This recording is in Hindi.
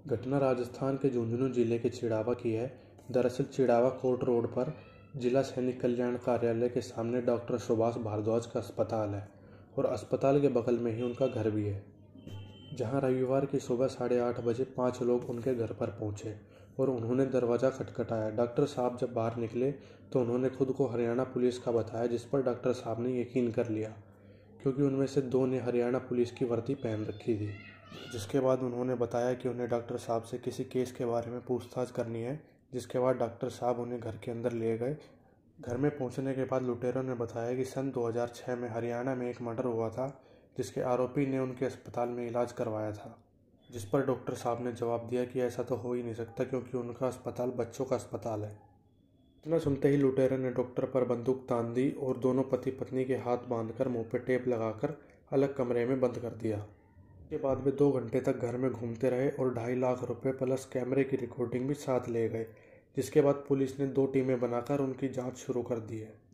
घटना राजस्थान के झुंझुनू जिले के चिड़ावा की है। दरअसल चिड़ावा कोर्ट रोड पर जिला सैनिक कल्याण कार्यालय के सामने डॉक्टर सुभाष भारद्वाज का अस्पताल है और अस्पताल के बगल में ही उनका घर भी है, जहां रविवार की सुबह 8:30 बजे 5 लोग उनके घर पर पहुंचे और उन्होंने दरवाज़ा खटखटाया। डॉक्टर साहब जब बाहर निकले तो उन्होंने खुद को हरियाणा पुलिस का बताया, जिस पर डॉक्टर साहब ने यकीन कर लिया क्योंकि उनमें से 2 ने हरियाणा पुलिस की वर्दी पहन रखी थी। जिसके बाद उन्होंने बताया कि उन्हें डॉक्टर साहब से किसी केस के बारे में पूछताछ करनी है, जिसके बाद डॉक्टर साहब उन्हें घर के अंदर ले गए। घर में पहुंचने के बाद लुटेरों ने बताया कि सन 2006 में हरियाणा में एक मर्डर हुआ था, जिसके आरोपी ने उनके अस्पताल में इलाज करवाया था, जिस पर डॉक्टर साहब ने जवाब दिया कि ऐसा तो हो ही नहीं सकता क्योंकि उनका अस्पताल बच्चों का अस्पताल है। इतना सुनते ही लुटेरों ने डॉक्टर पर बंदूक तान दी और दोनों पति पत्नी के हाथ बांधकर मुंह पर टेप लगाकर अलग कमरे में बंद कर दिया। के बाद वे 2 घंटे तक घर में घूमते रहे और 2.5 लाख रुपए प्लस कैमरे की रिकॉर्डिंग भी साथ ले गए, जिसके बाद पुलिस ने 2 टीमें बनाकर उनकी जांच शुरू कर दी है।